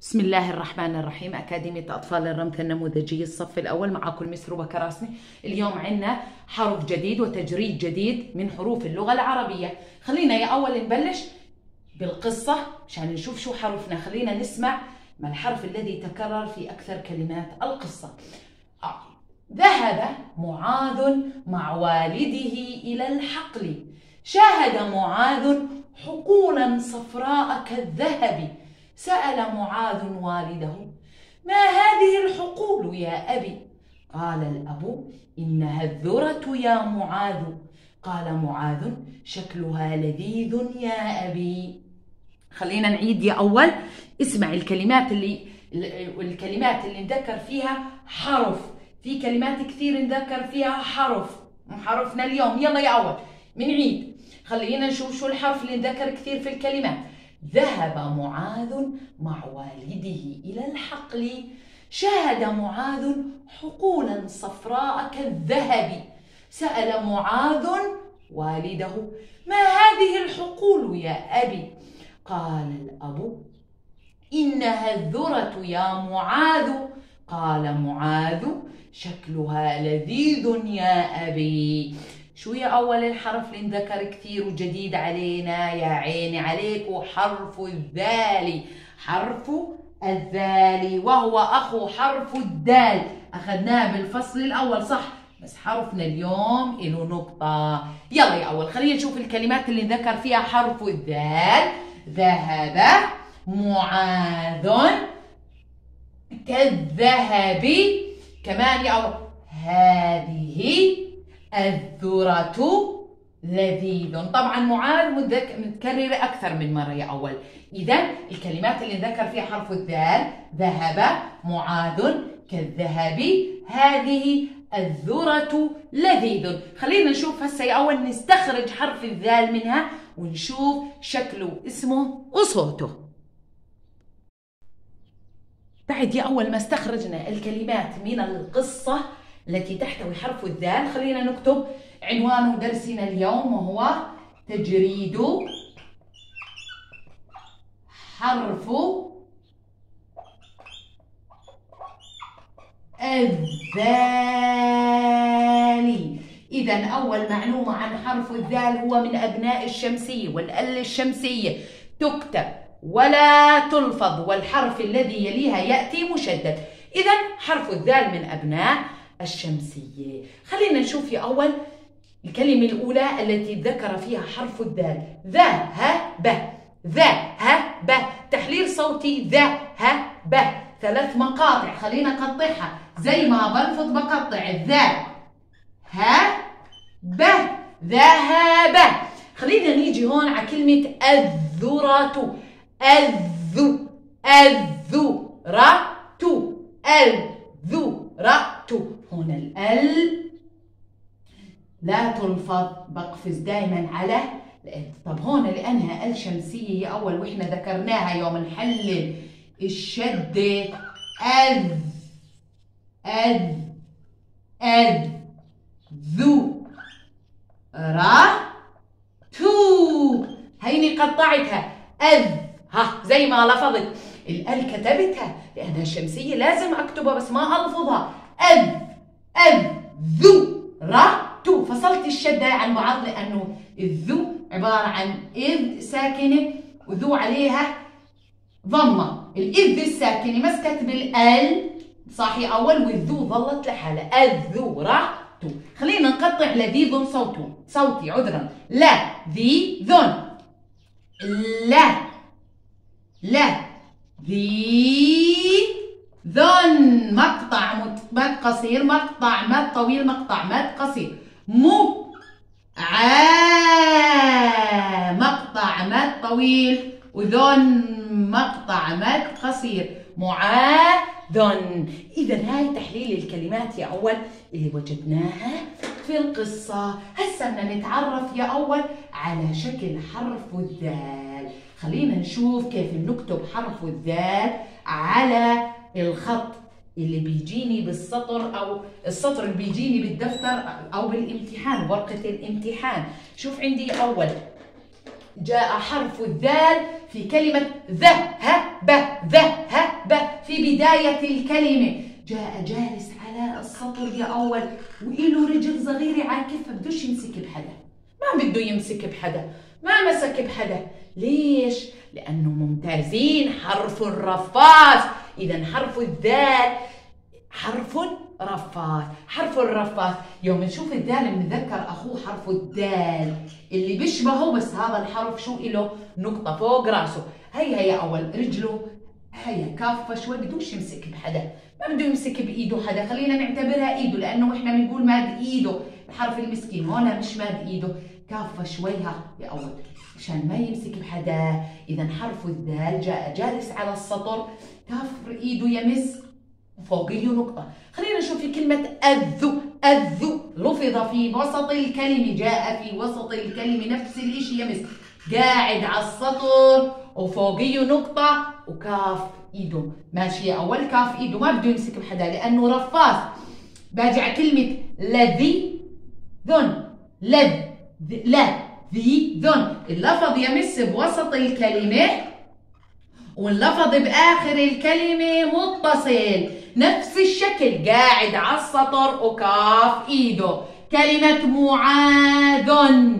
بسم الله الرحمن الرحيم. أكاديمية أطفال الرمث النموذجي الصف الأول، معكم مس ربى كراسمي. اليوم عندنا حرف جديد وتجريد جديد من حروف اللغة العربية. خلينا يا أول نبلش بالقصة عشان نشوف شو حرفنا. خلينا نسمع ما الحرف الذي تكرر في أكثر كلمات القصة. ذهب معاذ مع والده إلى الحقل. شاهد معاذ حقولا صفراء كالذهب. سأل معاذ والده: ما هذه الحقول يا أبي؟ قال الأب: إنها الذرة يا معاذ. قال معاذ: شكلها لذيذ يا أبي. خلينا نعيد يا أول. اسمع الكلمات اللي نذكر فيها حرف. في كلمات كثير نذكر فيها حرفنا اليوم. يلا يا أول بنعيد. خلينا نشوف شو الحرف اللي نذكر كثير في الكلمات. ذهب معاذ مع والده إلى الحقل. شاهد معاذ حقولا صفراء كالذهب. سأل معاذ والده: ما هذه الحقول يا أبي؟ قال الأب: إنها الذرة يا معاذ. قال معاذ: شكلها لذيذ يا أبي. شو يا أول الحرف اللي انذكر كثير وجديد علينا؟ يا عيني عليك، حرف الذال. حرف الذال وهو أخو حرف الدال. أخذناه بالفصل الأول صح، بس حرفنا اليوم له نقطة. يلا يا أول خلينا نشوف الكلمات اللي ذكر فيها حرف الذال. ذهب معاذ كالذهب. كمان يا أول هذه الذرة لذيذ. طبعا معاذ متكررة أكثر من مرة يا أول. إذا الكلمات اللي ذكر فيها حرف الذال: ذهب معاذ كالذهب، هذه الذرة لذيذ. خلينا نشوف هسه يا أول نستخرج حرف الذال منها ونشوف شكله اسمه وصوته. بعد يا أول ما استخرجنا الكلمات من القصة التي تحتوي حرف الذال، خلينا نكتب عنوان درسنا اليوم وهو تجريد حرف الذال. إذا أول معلومة عن حرف الذال هو من أبناء الشمسية، والآلة الشمسية تكتب ولا تلفظ، والحرف الذي يليها يأتي مشدد. إذا حرف الذال من أبناء الشمسية. خلينا نشوف يا أول الكلمة الأولى التي ذكر فيها حرف الذال. ذهب. ذهب تحليل صوتي. ذهب 3 مقاطع. خلينا نقطعها زي ما بلفظ بقطع. ذهب. خلينا نيجي هون على كلمة الذرة. الذرة. هنا الال لا تلفظ، بقفز دائما على الال. طب هون لانها ال شمسيه يا اول واحنا ذكرناها يوم نحلل الشده. هيني قطعتها زي ما لفظت الال كتبتها لانها شمسيه لازم اكتبها بس ما الفظها. ذو فصلت الشده عن بعض لانه الذو عباره عن اذ ساكنه وذو عليها ضمه. الاذ الساكنه مسكت بالال صح يا اول، والذو ظلت لحالها. الذرة. خلينا نقطع لذيذ صوتي عذرا. لذيذ. لا ذي ذن. مقطع مد قصير، مقطع مد طويل، مقطع مد قصير. مقطع مد طويل، وذن مقطع مد قصير. معاذ. إذا هاي تحليل الكلمات يا أول اللي وجدناها في القصة. هسه بدنا نتعرف يا أول على شكل حرف الذال. خلينا نشوف كيف نكتب حرف الذال على الخط اللي بيجيني بالسطر أو السطر اللي بيجيني بالدفتر أو بالامتحان، ورقة الامتحان. شوف عندي أول جاء حرف الذال في كلمة ذهب. في بداية الكلمة. جاء جالس على السطر يا أول وإله رجل صغيرة على كفها، بدوش يمسك بحدا، ما بده يمسك بحدا، ما مسك بحدا. ليش؟ لأنه ممتازين، حرف رفاس. إذا حرف الذال حرف رفاس. حرف الرفاس يوم نشوف الذال بنتذكر أخوه حرف الدال اللي بيشبهه، بس هذا الحرف شو إله؟ نقطة فوق راسه. هيا أول رجله هيا كافة شوي، بدوش يمسك بحدا، ما بده يمسك بإيده حدا، خلينا نعتبرها إيده لأنه إحنا بنقول ماد إيده، الحرف المسكين هون مش ماد إيده، كافة شوي ها يا أول عشان ما يمسك بحدا. إذا حرف الذال جاء جالس على السطر، كاف إيده يمس فوقيه نقطة. خلينا نشوف في كلمة الذو. الذو لفظ في وسط الكلمة، جاء في وسط الكلمة نفس الإشي، يمس قاعد على السطر وفوقيه نقطة وكاف إيده ماشي. أول كاف إيده ما بده يمسك بحدا لأنه رفاس. باجي على كلمة لذي ذن، لذ لا ذي ذن، اللفظ يمس بوسط الكلمة واللفظ بآخر الكلمة متصل، نفس الشكل قاعد على السطر وكاف إيده. كلمة معاذ،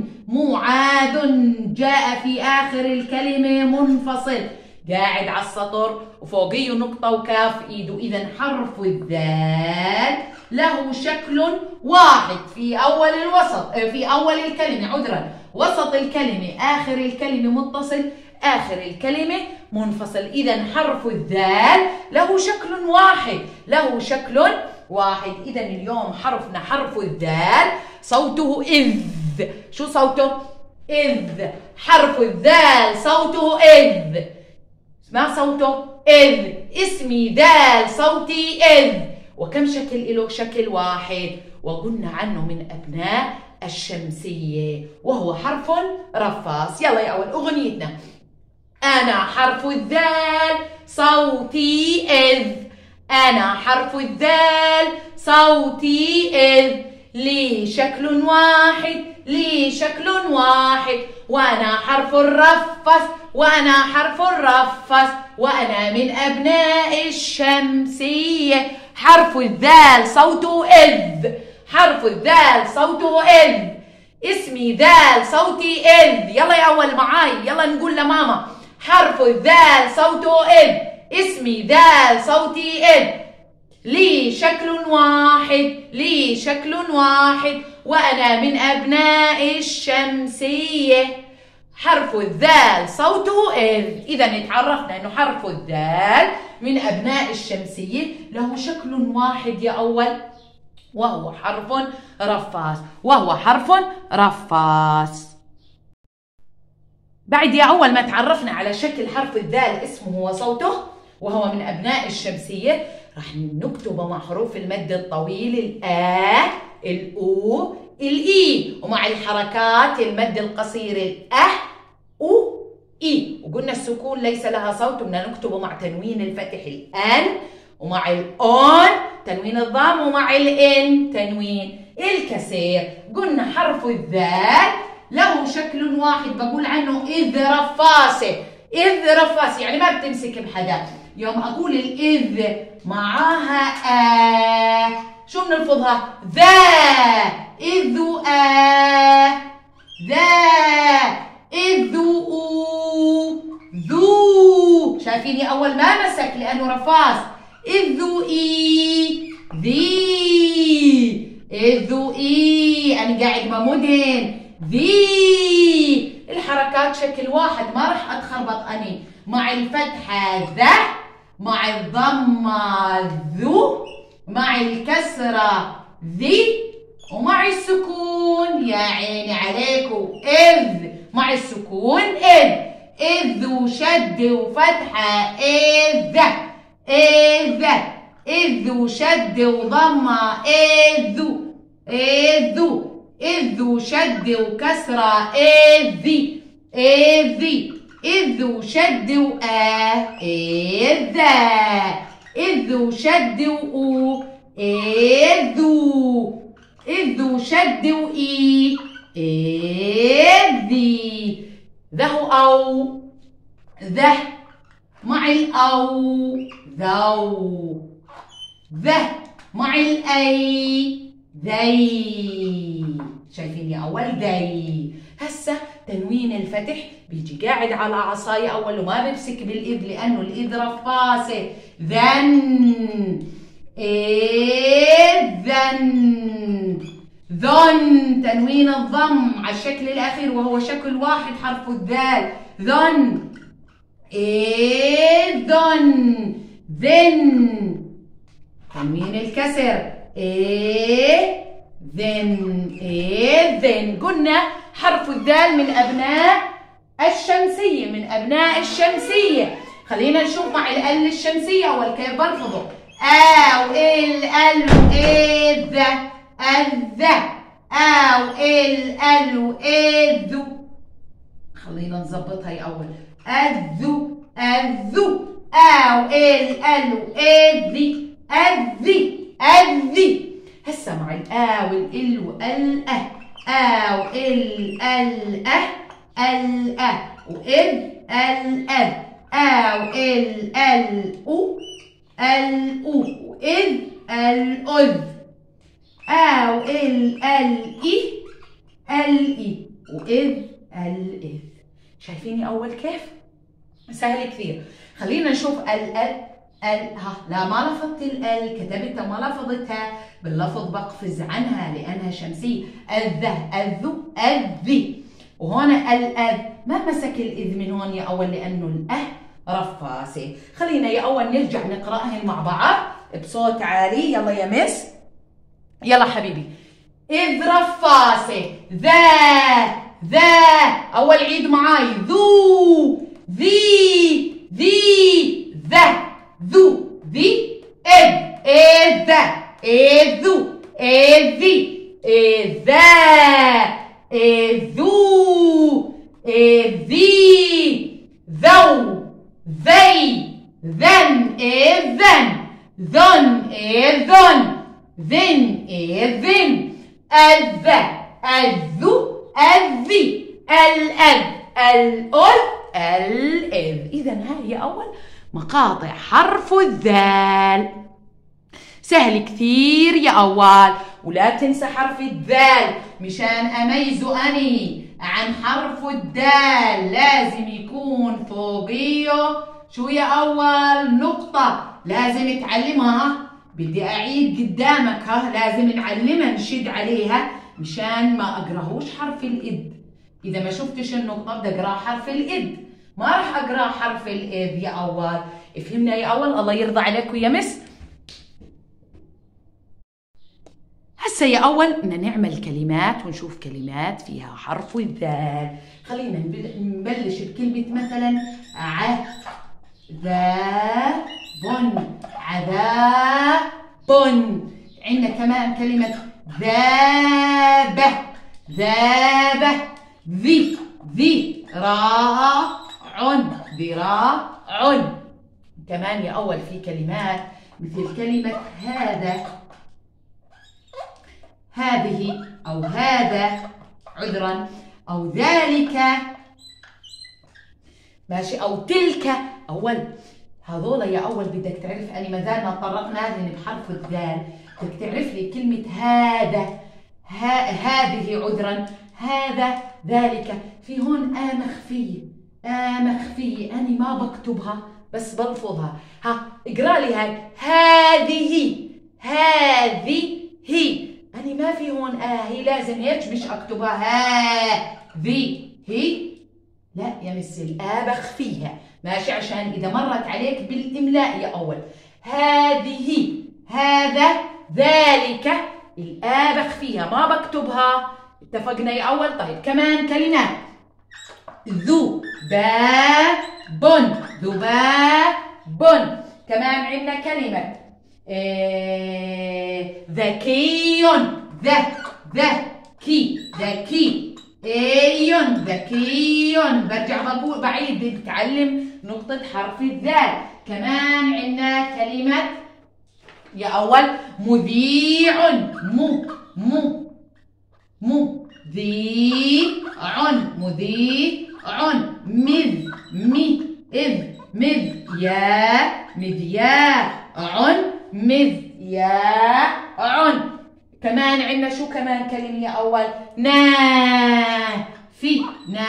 معاذ جاء في آخر الكلمة منفصل، قاعد على السطر وفوقيه نقطة وكاف إيده. إذا حرف الذال له شكل واحد في أول الوسط، في أول الكلمة عذرا، وسط الكلمة آخر الكلمة متصل، آخر الكلمة منفصل. إذا حرف الذال له شكل واحد، له شكل واحد. إذا اليوم حرفنا حرف الذال صوته إذ. شو صوته؟ إذ. حرف الذال صوته إذ. ما صوته؟ إذ. اسمي ذال صوتي إذ. وكم شكل له؟ شكل واحد، وقلنا عنه من أبناء الشمسية وهو حرف رفاس. يلا يا أول أغنيتنا. أنا حرف الذال صوتي إذ، أنا حرف الذال صوتي إذ، لي شكل واحد، لي شكل واحد، وأنا حرف الرفس، وأنا حرف الرفس، وأنا من أبناء الشمسية. حرف الذال صوته إذ، حرف الذال صوته إذ، اسمي ذال صوتي إذ. يلا يا أول معاي، يلا نقول لماما. حرف الذال صوته إذ، اسمي ذال صوتي إذ، لي شكل واحد، لي شكل واحد، وأنا من أبناء الشمسية. حرف الذال صوته إذ. إذا اتعرفنا إنه حرف الذال من أبناء الشمسية له شكل واحد يا أول، وهو حرف رفاس، وهو حرف رفاس. بعد يا أول ما تعرفنا على شكل حرف الذال اسمه وصوته وهو من أبناء الشمسية، راح نكتبه مع حروف المد الطويل الآ، الأو، الإي، ومع الحركات المد القصير الأه، أو، إي. وقلنا السكون ليس لها صوت، بدنا نكتبه مع تنوين الفتح الأن، ومع الأون تنوين الضم، ومع الإن تنوين الكسر. قلنا حرف الذال له شكل واحد، بقول عنه إذ رفاسة. إذ رفاسة يعني ما بتمسك بحدا. يوم أقول الإذ معاها شو بنلفظها؟ ذا، إذ ذا، إذ ذو. شايفيني أول ما مسك لأنه رفاس. إذ ذي، إذ أنا قاعد بمدهن ذي. الحركات شكل واحد، ما راح أتخربط أني. مع الفتحة ذا، مع الضمة ذو، مع الكسرة ذي، ومع السكون يا عيني عليكم إذ. مع السكون إذ، إذ وشد وفتحة إذ، إذ، إذ وشد وضمة إذ، إذ، إذ وشد وكسرة إذ، إذ، إذ وشد إذ، إذ وشد إذ، إذ وشد إذ. ذه أو ذه، مع الأو ذو. ذا مع الأي ذي. شايفين يا أول ذي. هسه تنوين الفتح بيجي قاعد على عصاية أول وما بمسك بالإذ لأنه الإذ رفاسة. ذن إذن. ذن تنوين الضم على الشكل الأخير وهو شكل واحد حرف الذال. ذن إذن. ذن تنوين الكسر إذن. إذن. قلنا حرف الذال من أبناء الشمسية، من أبناء الشمسية. خلينا نشوف مع ال الشمسية أول كيف بلفظه. أو ال إذ الذ. أو ال إذ. خلينا نظبطها يا أول. الذو الذو. أو ال إذ الذي الذي. هسه مع الآ والإل والأه. آ وإل الأه الأه وإذ الأذ. آ وإل الأو الأو وإذ الأذ. آ وإل الإي الإي وإذ الإذ. شايفيني أول كيف؟ سهل كثير. خلينا نشوف ها لا ما لفظت كتبتها ما لفظتها باللفظ بقفز عنها لأنها شمسية. الذه الذو الذي. وهنا الأذ ما مسك الإذ من هون يا أول لأنه الأه رفاسة. خلينا يا أول نرجع نقرأهن مع بعض بصوت عالي. يلا يا مس. يلا حبيبي. إذ رفاسة. ذا أول عيد معاي. ذو ذي ذا ذو ذي إذ إذ إذي إذا إذو إذي ذو ذي ذن إذن ذن إذن ذن إذن الذ الذو الذي الأذ الأذ الإذ. إذا هاي أول مقاطع حرف الذال. سهل كثير يا أول. ولا تنسى حرف الذال مشان أميزه أني عن حرف الدال لازم يكون فوقيه شو يا أول نقطة لازم تعلمها. بدي أعيد قدامك ها لازم نعلمها نشد عليها مشان ما أقراهوش حرف الإد. إذا ما شفتش النقطة بدي أقرأ حرف الإد ما راح أقرأ حرف الإذ يا أول. فهمنا يا أول؟ الله يرضى عليكم يا مس. هسه يا أول بدنا نعمل كلمات ونشوف كلمات فيها حرف الذال. خلينا نبلش بكلمة مثلا عذاب عذاب. عندنا كمان كلمة ذابة ذي ذراع. كمان يا أول في كلمات مثل كلمة هذا هذه أو هذا عذرا أو ذلك ماشي أو تلك. أول هذولا يا أول بدك تعرف أني ما زالنا طرقنا لهم بحرف الذال. بدك تعرف لي كلمة هذا هذه عذرا هذا ذلك. في هون مخفية أنا ما بكتبها بس بلفظها. ها اقرأ لي هاي هذه أنا ما في هون هي لازم هيك مش أكتبها هذه هي. لا يا مس بخفيها ماشي عشان إذا مرت عليك بالإملاء يا أول. هذه هذا ذلك بخفيها ما بكتبها. اتفقنا يا أول؟ طيب كمان كلمات ذباب كمان عندنا كلمة ذكي ذكي ذكي. برجع بقول بعيد بتعلم نقطة حرف الذال. كمان عندنا كلمة يا أول مذيع مذيع مذياع مذياع. كمان عندنا شو كمان كلمة يا أول؟ نافي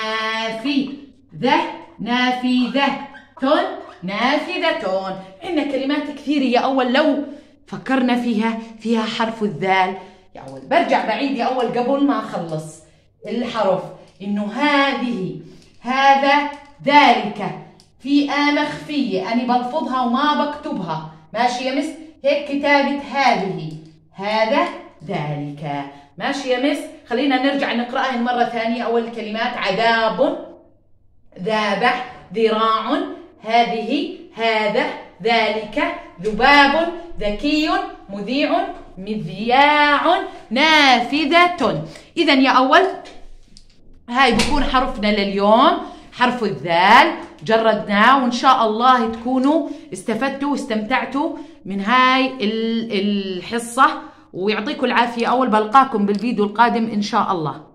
نافذة نافذة. عندنا كلمات كثيرة يا أول لو فكرنا فيها حرف الذال. يا أول برجع بعيد يا أول قبل ما أخلص الحرف، إنه هذه، هذا، ذلك، في مخفية أنا بلفظها وما بكتبها، ماشي يا مس؟ هيك كتابة هذه، هذا، ذلك، ماشي يا مس؟ خلينا نرجع نقرأها مرة ثانية. أول الكلمات: عذاب، ذابح، ذراع، هذه، هذا، ذلك، ذباب، ذكي، مذيع، مذياع، نافذة. إذا يا أول هاي بكون حرفنا لليوم، حرف الذال، جردناه، وإن شاء الله تكونوا استفدتوا واستمتعتوا من هاي الحصة، ويعطيكم العافية. أول بلقاكم بالفيديو القادم إن شاء الله.